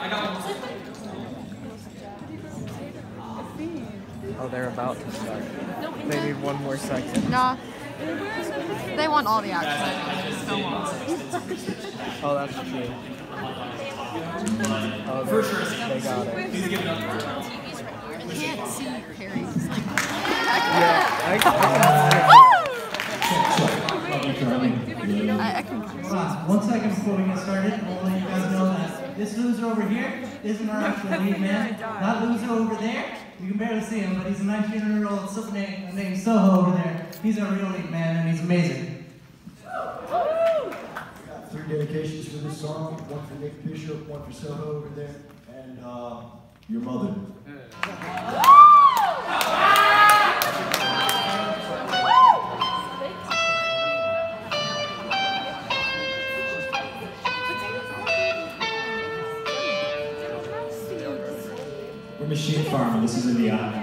Oh, they're about to start. They need one more second. Nah. They want all the action. Oh, that's true. Oh, they got it. I can't see Harry. Yeah, I can. Hold on, 1 second before we get started. I'll let you guys know that this loser over here isn't our actual lead man. That loser over there, you can barely see him, but he's a 19-year-old named Soho over there. He's our real lead man, and he's amazing. Got 3 dedications for this song. 1 for Nick Bishop, 1 for Soho over there, and your mother. We're Machine Farm, and this is in the